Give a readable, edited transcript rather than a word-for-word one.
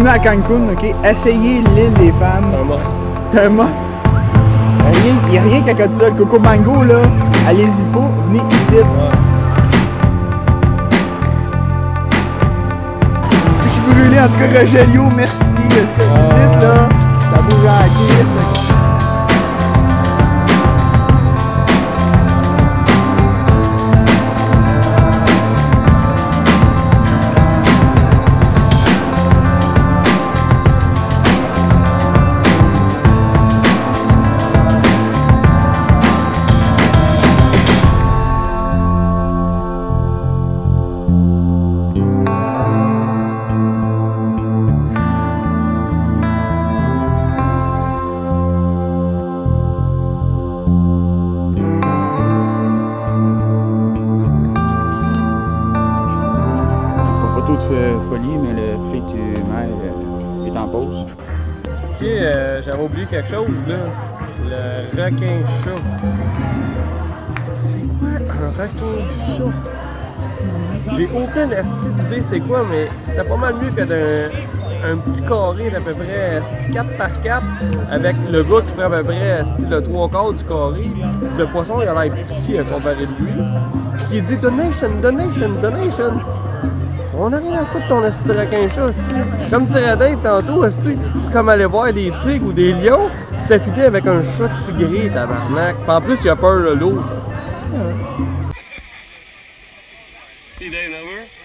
venez à Cancun, ok, essayez l'île des femmes. C'est un must. Il n'y a rien qu'à côté de ça. Le Coco Mango, là, allez-y pas, venez ici. Ouais. Je suis brûlé, en tout cas, Rogelio, merci. Ce que vous dites, là, ça bouge à la crise. De folie, mais le flic mer est en pause. Ok, j'avais oublié quelque chose là. Le requin-chat. C'est quoi un requin-chat? J'ai aucune idée c'est quoi, mais c'était pas mal mieux que d'un petit carré d'à peu près 4 par 4 avec le gars qui fait à peu près le 3/4 du carré. Le poisson il a l'air petit comparé de lui. Puis il dit donation, donation, donation. On n'a rien à foutre de ton esti de requin-chat, comme dirait Dave tantôt, c'est comme aller voir des tigres ou des lions, pis s'affiler avec un chat tigré, tabarnak. Pis en plus, il a peur de l'eau. Hey, Dave, over.